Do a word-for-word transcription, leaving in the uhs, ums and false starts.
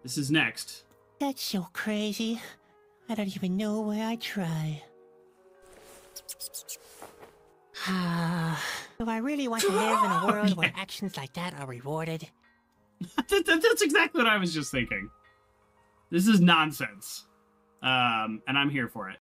This is next. That's so crazy. I don't even know where I try. Do I really want to live in a world yeah. where actions like that are rewarded? that, that, that's exactly what I was just thinking. This is nonsense. Um, and I'm here for it.